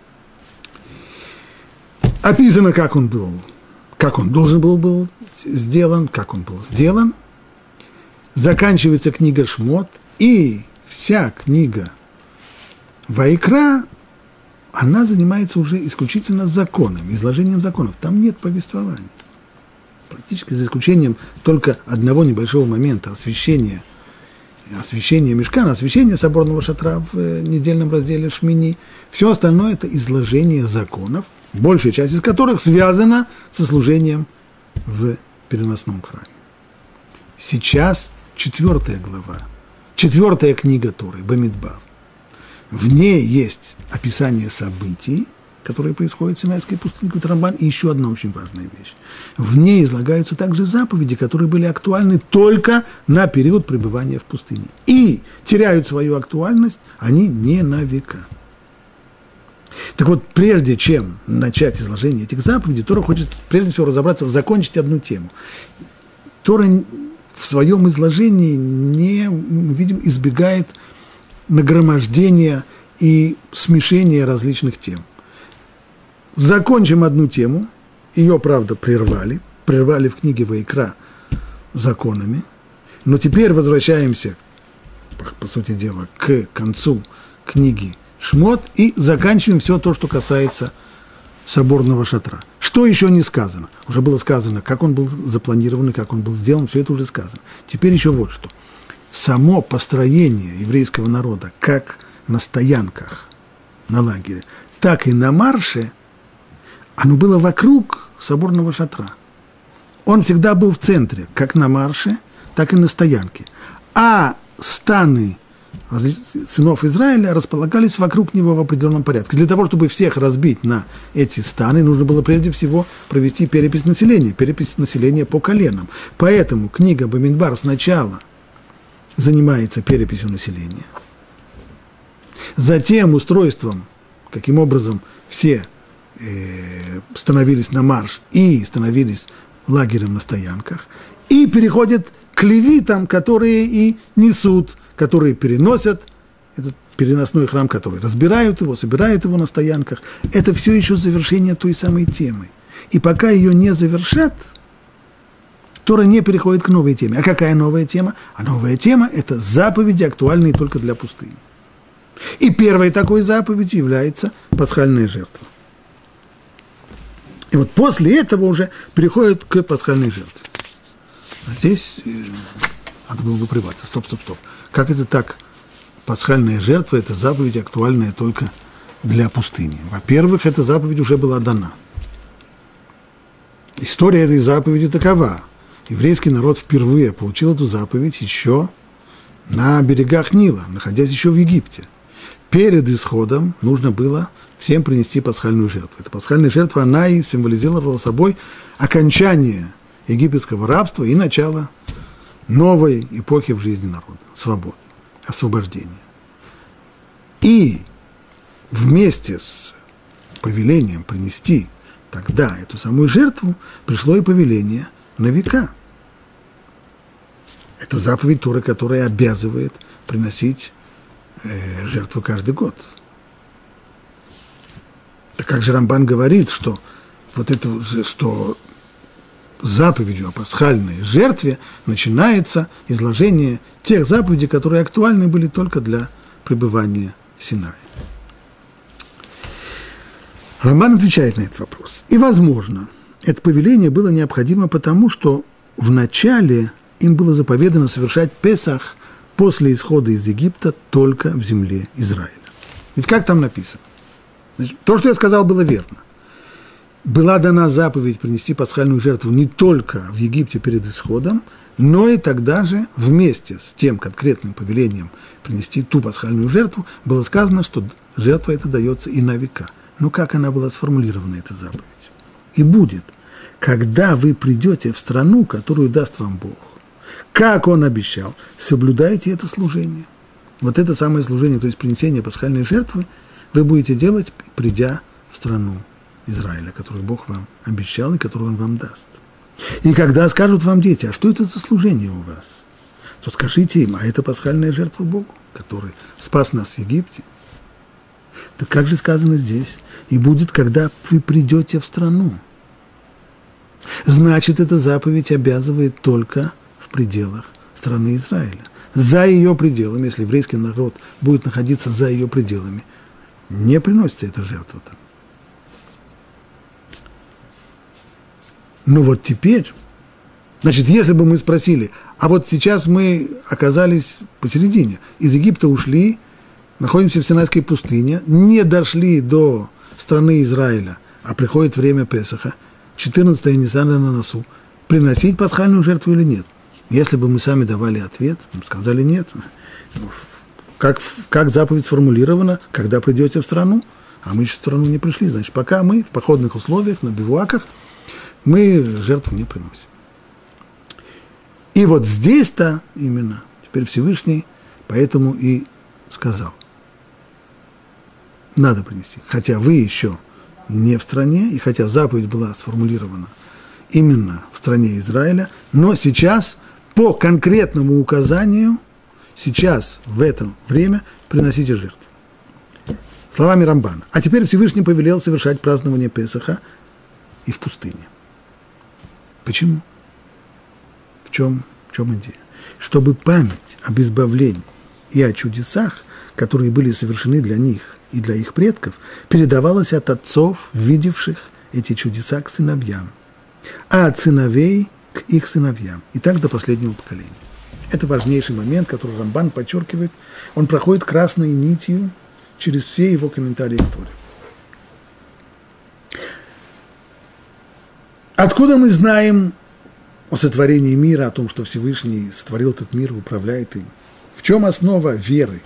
Описано, как он был, как он должен был был сделан, как он был сделан. Заканчивается книга Шмот, и вся книга Ваикра, она занимается уже исключительно законами, изложением законов. Там нет повествования. Практически за исключением только одного небольшого момента освящения, освящения Мишкана, освящения соборного шатра в недельном разделе Шмини. Все остальное – это изложение законов, большая часть из которых связана со служением в переносном храме. Сейчас четвертая глава, четвертая книга Торы, Бамидбар. В ней есть описание событий, которые происходят в Синайской пустыне, говорит Рамбан, и еще одна очень важная вещь. В ней излагаются также заповеди, которые были актуальны только на период пребывания в пустыне. И теряют свою актуальность они не на века. Так вот, прежде чем начать изложение этих заповедей, Тора хочет прежде всего разобраться, закончить одну тему. Тора в своем изложении не, мы видим, избегает нагромождения и смешения различных тем. Закончим одну тему, ее, правда, прервали, прервали в книге Ваикра законами, но теперь возвращаемся, по, по сути дела, к концу книги Шмот и заканчиваем все то, что касается соборного шатра. Что еще не сказано? Уже было сказано, как он был запланирован и как он был сделан, все это уже сказано. Теперь еще вот что. Само построение еврейского народа, как на стоянках, на лагере, так и на марше, оно было вокруг соборного шатра. Он всегда был в центре, как на марше, так и на стоянке. А станы сынов Израиля располагались вокруг него в определенном порядке. Для того, чтобы всех разбить на эти станы, нужно было прежде всего провести перепись населения, перепись населения по коленам. Поэтому книга Бамидбар сначала занимается переписью населения, затем устройством, каким образом все э, становились на марш и становились лагерем на стоянках, и переходит к левитам, которые и несут, которые переносят этот переносной храм, который разбирают его, собирают его на стоянках. Это все еще завершение той самой темы. И пока ее не завершат, Тора не переходит к новой теме. А какая новая тема? А новая тема – это заповеди, актуальные только для пустыни. И первой такой заповедью является пасхальная жертва. И вот после этого уже переходит к пасхальной жертве. А здесь э, надо было бы прерваться. Стоп, стоп, стоп. Как это так? Пасхальная жертва – это заповедь, актуальная только для пустыни. Во-первых, эта заповедь уже была дана. История этой заповеди такова. Еврейский народ впервые получил эту заповедь еще на берегах Нила, находясь еще в Египте. Перед исходом нужно было всем принести пасхальную жертву. Эта пасхальная жертва, она и символизировала собой окончание египетского рабства и начало новой эпохи в жизни народа, свободы, освобождения. И вместе с повелением принести тогда эту самую жертву пришло и повеление на века. Это заповедь Торы, которая обязывает приносить э, жертву каждый год. Так как же Рамбан говорит, что вот это, что заповедью о пасхальной жертве начинается изложение тех заповедей, которые актуальны были только для пребывания в Синае. Рамбан отвечает на этот вопрос. И, возможно, это повеление было необходимо потому, что вначале им было заповедано совершать Песах после исхода из Египта только в земле Израиля. Ведь как там написано? Значит, то, что я сказал, было верно. Была дана заповедь принести пасхальную жертву не только в Египте перед исходом, но и тогда же вместе с тем конкретным повелением принести ту пасхальную жертву было сказано, что жертва эта дается и на века. Но как она была сформулирована, эта заповедь? И будет, когда вы придете в страну, которую даст вам Бог, как Он обещал, соблюдайте это служение. Вот это самое служение, то есть принесение пасхальной жертвы, вы будете делать, придя в страну Израиля, которую Бог вам обещал и которую Он вам даст. И когда скажут вам дети, а что это за служение у вас, то скажите им, а это пасхальная жертва Богу, который спас нас в Египте. Так как же сказано здесь? И будет, когда вы придете в страну. Значит, эта заповедь обязывает только в пределах страны Израиля. За ее пределами, если еврейский народ будет находиться за ее пределами, не приносится эта жертва там. Ну вот теперь, значит, если бы мы спросили, а вот сейчас мы оказались посередине, из Египта ушли, находимся в Синайской пустыне, не дошли до страны Израиля, а приходит время Песаха, четырнадцатое Ниссана на носу, приносить пасхальную жертву или нет? Если бы мы сами давали ответ, мы сказали нет. Как, как заповедь сформулирована, когда придете в страну, а мы еще в страну не пришли, значит, пока мы в походных условиях, на бивуаках, мы жертву не приносим. И вот здесь-то именно теперь Всевышний поэтому и сказал, надо принести, хотя вы еще не в стране, и хотя заповедь была сформулирована именно в стране Израиля, но сейчас по конкретному указанию, сейчас в это время приносите жертву. Словами Рамбана. А теперь Всевышний повелел совершать празднование Песаха и в пустыне. Почему? В чем, в чем идея? Чтобы память об избавлении и о чудесах, которые были совершены для них и для их предков, передавалась от отцов, видевших эти чудеса, к сыновьям, а от сыновей к их сыновьям, и так до последнего поколения. Это важнейший момент, который Рамбан подчеркивает. Он проходит красной нитью через все его комментарии к Торе. Откуда мы знаем о сотворении мира, о том, что Всевышний сотворил этот мир, управляет им? В чем основа веры?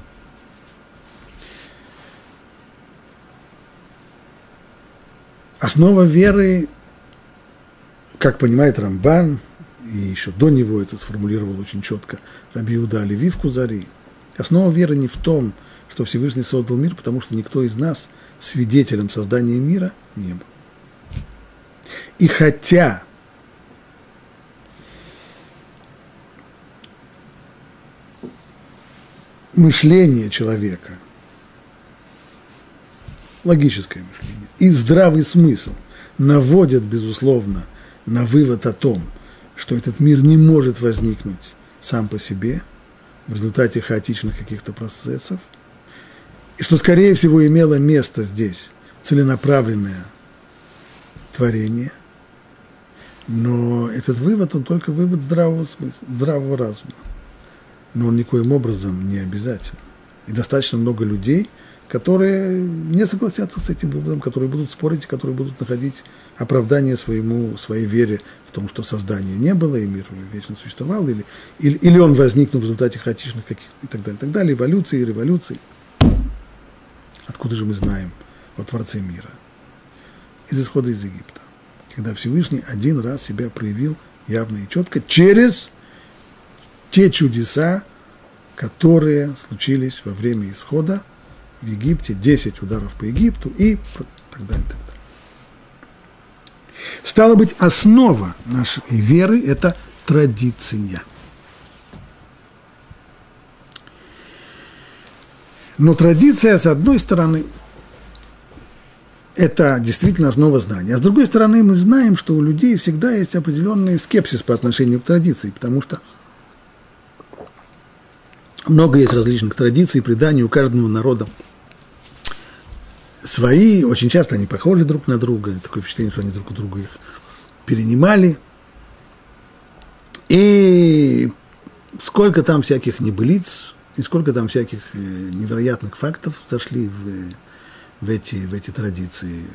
Основа веры, как понимает Рамбан, и еще до него это сформулировал очень четко Раби Иуда Алеви в Кузари, основа веры не в том, что Всевышний создал мир, потому что никто из нас свидетелем создания мира не был. И хотя мышление человека, логическое мышление и здравый смысл наводят, безусловно, на вывод о том, что этот мир не может возникнуть сам по себе в результате хаотичных каких-то процессов, и что, скорее всего, имело место здесь целенаправленное творение, но этот вывод, он только вывод здравого смысла, здравого разума, но он никоим образом не обязателен. И достаточно много людей, которые не согласятся с этим выводом, которые будут спорить, которые будут находить оправдание своему, своей вере в том, что создания не было, и мир вечно существовал, или, или, или он возникнул в результате хаотичных каких-то и так далее, и так далее, эволюции и революции. Откуда же мы знаем о Творце мира? Из исхода из Египта, когда Всевышний один раз себя проявил явно и четко через те чудеса, которые случились во время исхода в Египте, десять ударов по Египту и так далее, так далее. Стало быть, основа нашей веры – это традиция. Но традиция, с одной стороны, это действительно основа знания. А с другой стороны, мы знаем, что у людей всегда есть определенный скепсис по отношению к традиции, потому что много есть различных традиций, преданий у каждого народа. Свои, очень часто они похожи друг на друга, такое впечатление, что они друг у друга их перенимали. И сколько там всяких небылиц, и сколько там всяких невероятных фактов зашли в, в, эти, в эти традиции.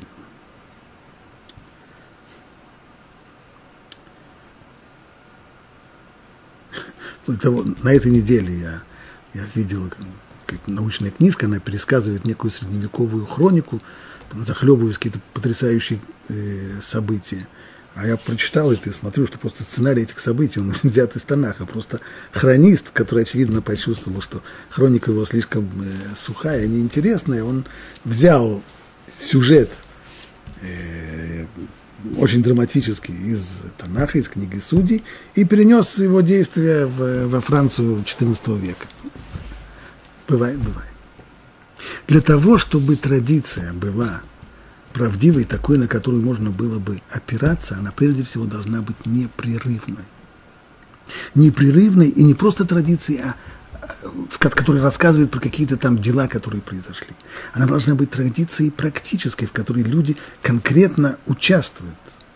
На этой неделе я, я видел научная книжка, она пересказывает некую средневековую хронику, там захлебываясь какие-то потрясающие э, события. А я прочитал это и смотрю, что просто сценарий этих событий, он взят из Танаха. Просто хронист, который, очевидно, почувствовал, что хроника его слишком э, сухая, неинтересная, он взял сюжет э, очень драматический из Танаха, из книги Судей, и перенес его действия в, во Францию четырнадцатого века. Бывает, бывает. Для того, чтобы традиция была правдивой, такой, на которую можно было бы опираться, она прежде всего должна быть непрерывной. Непрерывной и не просто традицией, а которая рассказывает про какие-то там дела, которые произошли. Она должна быть традицией практической, в которой люди конкретно участвуют.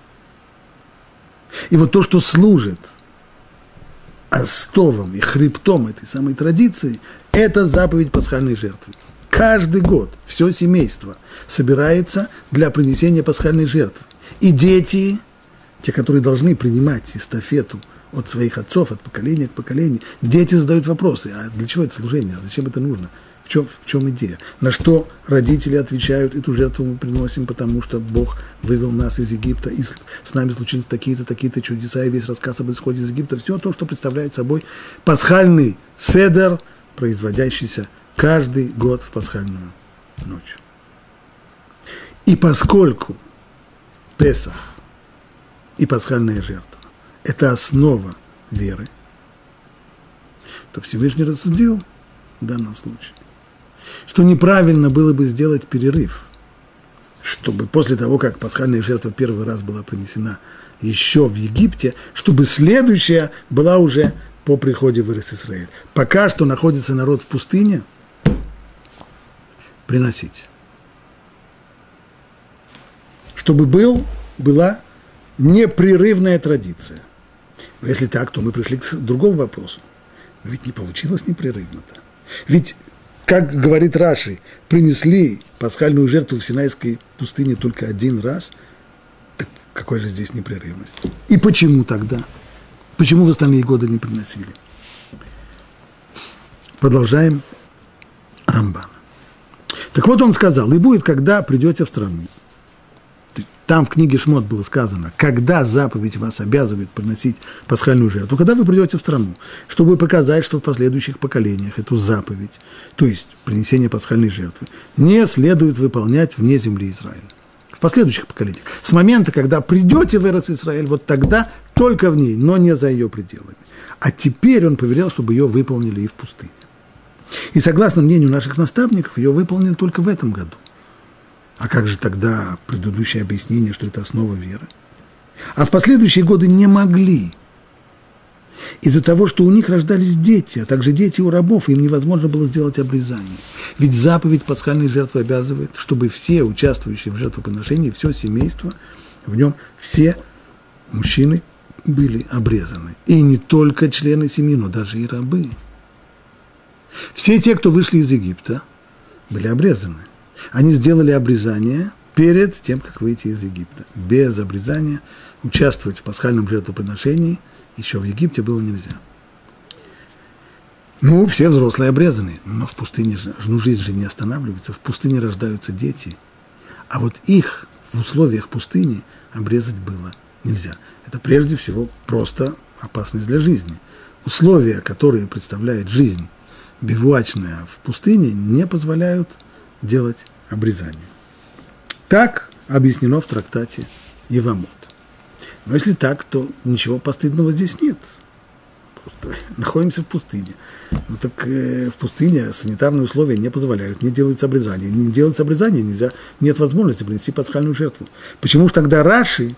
И вот то, что служит остовом и хребтом этой самой традиции, это заповедь пасхальной жертвы. Каждый год все семейство собирается для принесения пасхальной жертвы. И дети, те, которые должны принимать эстафету от своих отцов, от поколения к поколению, дети задают вопросы, а для чего это служение, а зачем это нужно, в чем, в чем идея? На что родители отвечают, эту жертву мы приносим, потому что Бог вывел нас из Египта, и с нами случились такие-то, такие-то чудеса, и весь рассказ об исходе из Египта, все то, что представляет собой пасхальный седер, производящийся каждый год в пасхальную ночь. И поскольку Песах и пасхальная жертва – это основа веры, то Всевышний рассудил в данном случае, что неправильно было бы сделать перерыв, чтобы после того, как пасхальная жертва первый раз была принесена еще в Египте, чтобы следующая была уже по приходе в Эрец-Исраэль. Пока что находится народ в пустыне, приносить. Чтобы был, была непрерывная традиция. Но если так, то мы пришли к другому вопросу. Но ведь не получилось непрерывно-то. Ведь, как говорит Раши, принесли пасхальную жертву в Синайской пустыне только один раз. Так какой же здесь непрерывность? И почему тогда? Почему в остальные годы не приносили? Продолжаем Рамбан. Так вот он сказал, и будет, когда придете в страну. Там в книге Шмот было сказано, когда заповедь вас обязывает приносить пасхальную жертву, когда вы придете в страну, чтобы показать, что в последующих поколениях эту заповедь, то есть принесение пасхальной жертвы, не следует выполнять вне земли Израиля. В последующих поколениях. С момента, когда придете в Эрец-Исраэль, вот тогда только в ней, но не за ее пределами. А теперь он повелел, чтобы ее выполнили и в пустыне. И согласно мнению наших наставников, ее выполнили только в этом году. А как же тогда предыдущее объяснение, что это основа веры? А в последующие годы не могли. Из-за того, что у них рождались дети, а также дети у рабов, им невозможно было сделать обрезание. Ведь заповедь пасхальной жертвы обязывает, чтобы все участвующие в жертвоприношении, все семейство, в нем все мужчины были обрезаны. И не только члены семьи, но даже и рабы. Все те, кто вышли из Египта, были обрезаны. Они сделали обрезание перед тем, как выйти из Египта. Без обрезания участвовать в пасхальном жертвоприношении еще в Египте было нельзя. Ну, все взрослые обрезаны, но в пустыне же, ну, жизнь же не останавливается, в пустыне рождаются дети, а вот их в условиях пустыни обрезать было нельзя. Это прежде всего просто опасность для жизни. Условия, которые представляет жизнь бивуачная в пустыне, не позволяют делать обрезание. Так объяснено в трактате Евамот. Но если так, то ничего постыдного здесь нет. просто находимся в пустыне. Ну так э, в пустыне санитарные условия не позволяют, не делаются обрезания. Не делается обрезание, нельзя, нет возможности принести пасхальную жертву. Почему же тогда Раши,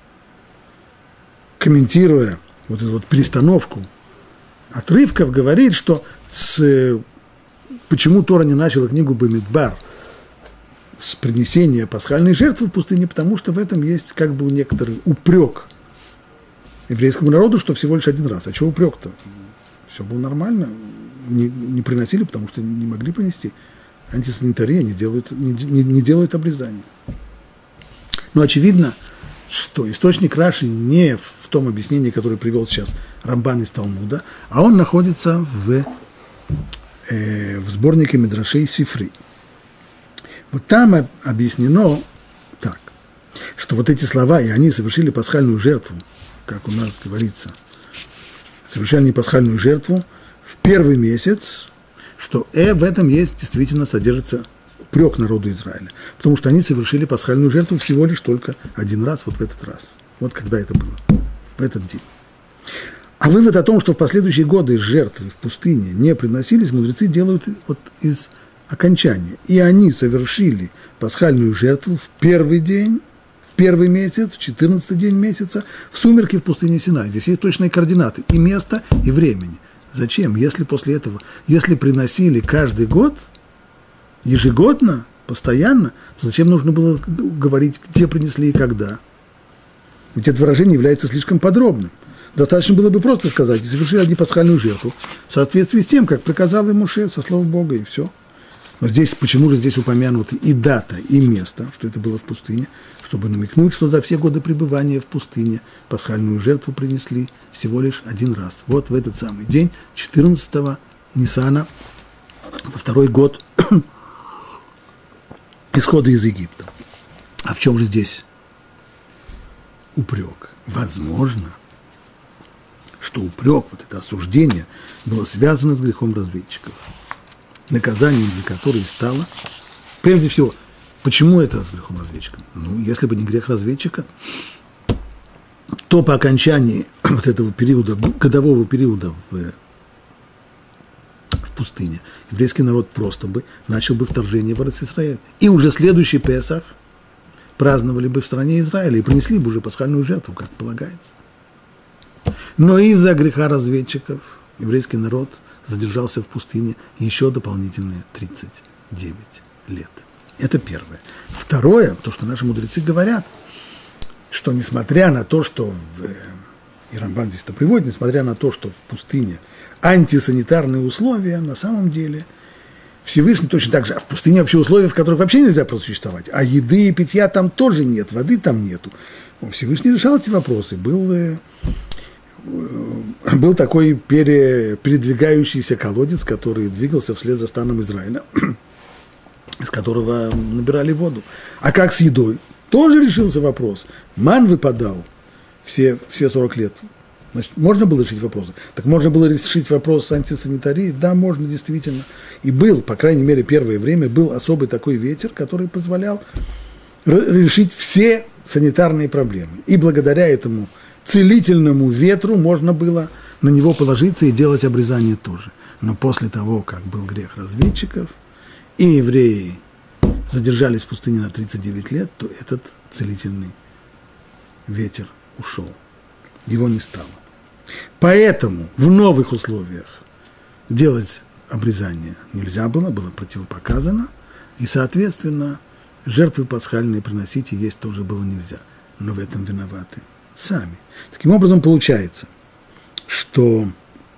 комментируя вот эту вот перестановку отрывков, говорит, что с, почему Тора не начала книгу Бамидбар с принесения пасхальной жертвы в пустыне, потому что в этом есть как бы некоторый упрек еврейскому народу, что всего лишь один раз. А чего упрек-то? Все было нормально, не, не приносили, потому что не могли принести. Антисанитария не делают, не, не, не делают обрезания. Но очевидно, что источник Раши не в том объяснении, которое привел сейчас Рамбан из Талмуда, а он находится в, э, в сборнике Мидрашей Сифри. Вот там объяснено так, что вот эти слова, и они совершили пасхальную жертву, как у нас говорится, совершали они пасхальную жертву в первый месяц, что э, в этом есть, действительно содержится упрек народу Израиля, потому что они совершили пасхальную жертву всего лишь только один раз, вот в этот раз. Вот когда это было, в этот день. А вывод о том, что в последующие годы жертвы в пустыне не приносились, мудрецы делают вот из окончания. И они совершили пасхальную жертву в первый день, в первый месяц, в четырнадцатый день месяца, в сумерки в пустыне Синай. Здесь есть точные координаты и места, и времени. Зачем? Если после этого, если приносили каждый год, ежегодно, постоянно, то зачем нужно было говорить, где принесли и когда? Ведь это выражение является слишком подробным. Достаточно было бы просто сказать, и совершили они пасхальную жертву в соответствии с тем, как приказал им Моше со слова Бога, и все. Но здесь, почему же здесь упомянуты и дата, и место, что это было в пустыне, чтобы намекнуть, что за все годы пребывания в пустыне пасхальную жертву принесли всего лишь один раз. Вот в этот самый день, четырнадцатого Нисана, во второй год исхода из Египта. А в чем же здесь упрек? Возможно, что упрек, вот это осуждение, было связано с грехом разведчиков, наказанием за которое стало, прежде всего, почему это с грехом разведчика? Ну, если бы не грех разведчика, то по окончании вот этого периода, годового периода в, в пустыне, еврейский народ просто бы начал бы вторжение в Эрец-Исраэль. И уже следующий Песах праздновали бы в стране Израиля и принесли бы уже пасхальную жертву, как полагается. Но из-за греха разведчиков еврейский народ задержался в пустыне еще дополнительные тридцать девять лет. Это первое. Второе, то, что наши мудрецы говорят, что несмотря на то, что, в, и Рамбан здесь это приводит, несмотря на то, что в пустыне антисанитарные условия, на самом деле Всевышний точно так же, а в пустыне вообще условия, в которых вообще нельзя просуществовать, а еды и питья там тоже нет, воды там нету. Всевышний решал эти вопросы, был... Был такой пере, передвигающийся колодец, который двигался вслед за станом Израиля, из которого набирали воду. А как с едой? Тоже решился вопрос. Ман выпадал все, все сорок лет. Значит, можно было решить вопросы? Так можно было решить вопрос с антисанитарией? Да, можно, действительно. И был, по крайней мере, первое время, был особый такой ветер, который позволял решить все санитарные проблемы. И благодаря этому целительному ветру можно было на него положиться и делать обрезание тоже. Но после того, как был грех разведчиков, и евреи задержались в пустыне на тридцать девять лет, то этот целительный ветер ушел. Его не стало. Поэтому в новых условиях делать обрезание нельзя было, было противопоказано, и, соответственно, жертвы пасхальные приносить и есть тоже было нельзя. Но в этом виноваты сами. Таким образом, получается, что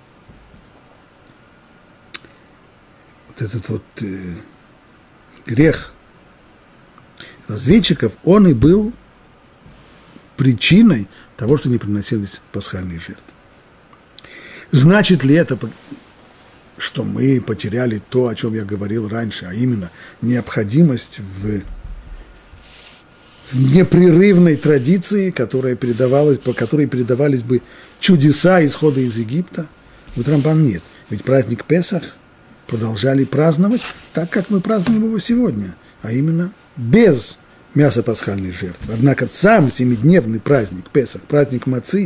вот этот вот э, грех разведчиков, он и был причиной того, что не приносились пасхальные жертвы. Значит ли это, что мы потеряли то, о чем я говорил раньше, а именно необходимость в в непрерывной традиции, которая передавалась, по которой передавались бы чудеса исхода из Египта? Вот Рамбан нет. Ведь праздник Песах продолжали праздновать так, как мы празднуем его сегодня, а именно без мяса пасхальной жертвы. Однако сам семидневный праздник Песах, праздник Мацы,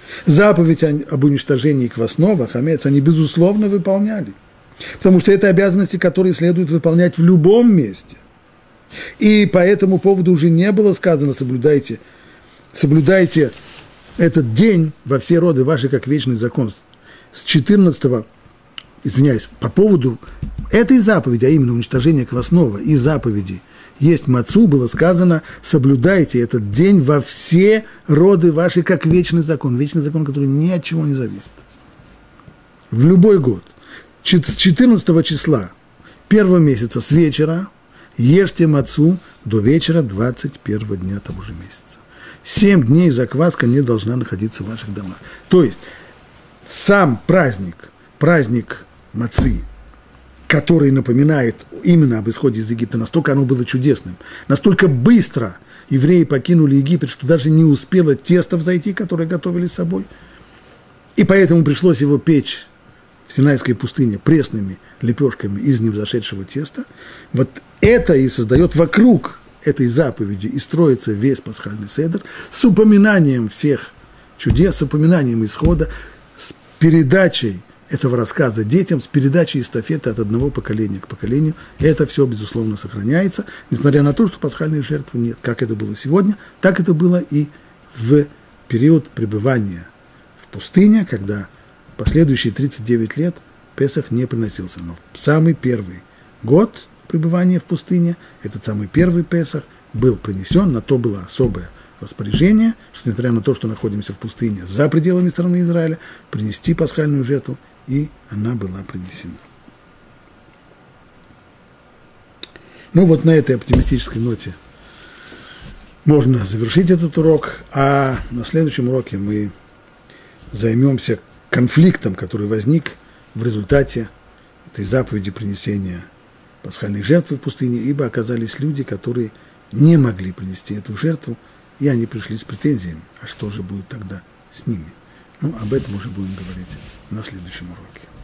Заповедь об уничтожении квасного, хамец, они, безусловно, выполняли. Потому что это обязанности, которые следует выполнять в любом месте. И по этому поводу уже не было сказано: соблюдайте, соблюдайте этот день во все роды ваши, как вечный закон. С четырнадцатого, извиняюсь, по поводу этой заповеди, а именно уничтожения квасного и заповеди есть мацу, было сказано: соблюдайте этот день во все роды ваши, как вечный закон. Вечный закон, который ни от чего не зависит. В любой год. С четырнадцатого числа первого месяца с вечера ешьте мацу до вечера двадцать первого дня того же месяца. Семь дней закваска не должна находиться в ваших домах. То есть сам праздник, праздник мацы, который напоминает именно об исходе из Египта, настолько оно было чудесным, настолько быстро евреи покинули Египет, что даже не успело тесто взойти, которое готовили с собой. И поэтому пришлось его печь в Синайской пустыне пресными лепешками из невзошедшего теста. Вот это и создает вокруг этой заповеди и строится весь пасхальный седер с упоминанием всех чудес, с упоминанием исхода, с передачей этого рассказа детям, с передачей эстафеты от одного поколения к поколению. Это все, безусловно, сохраняется, несмотря на то, что пасхальной жертвы нет. Как это было сегодня, так это было и в период пребывания в пустыне, когда последующие тридцать девять лет Песах не приносился. Но в самый первый год пребывания в пустыне, этот самый первый Песах, был принесен, на то было особое распоряжение, что, несмотря на то, что находимся в пустыне за пределами страны Израиля, принести пасхальную жертву, и она была принесена. Ну вот на этой оптимистической ноте можно завершить этот урок, а на следующем уроке мы займемся конфликтом, который возник в результате этой заповеди принесения пасхальной жертвы в пустыне, ибо оказались люди, которые не могли принести эту жертву, и они пришли с претензиями, а что же будет тогда с ними? Ну, об этом уже будем говорить на следующем уроке.